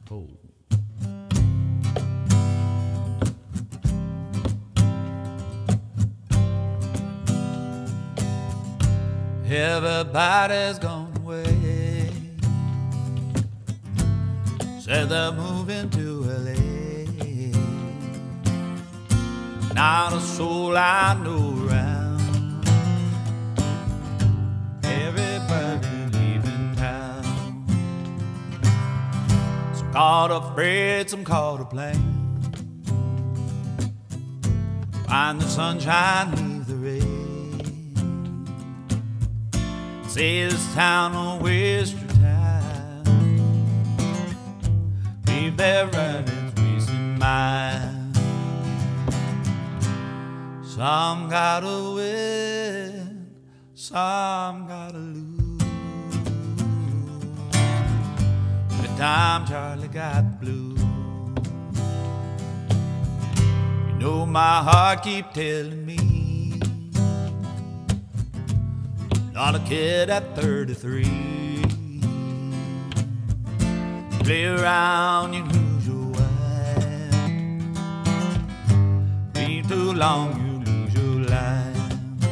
Oh. Everybody's gone away. Said they're moving to LA. Not a soul I know around. Everybody leaving town. Some caught a freight, some caught a plane. Find the sunshine, leave the rain. Say this town will waste your time. Leave their writings wasting mine. Some gotta win, some gotta lose. Good time Charlie got the blues. You know my heart keep telling me not a kid at 33. Play around, you lose your wife. Be too long, you lose your life.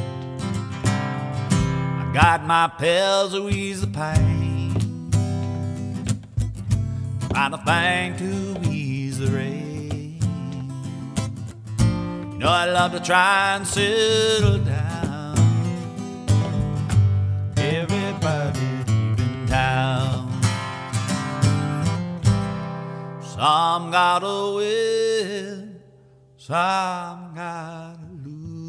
I got my pills to ease the pain. Find a thing to ease the rain. You know I love to try and settle down. Everybody leaving town. Some gotta win, some gotta lose.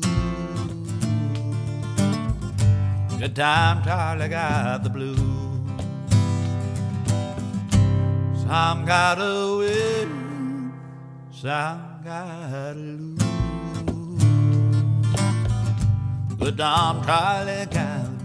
Good time Charlie got the blues. Some gotta win, some gotta lose. Good time Charlie got the blues.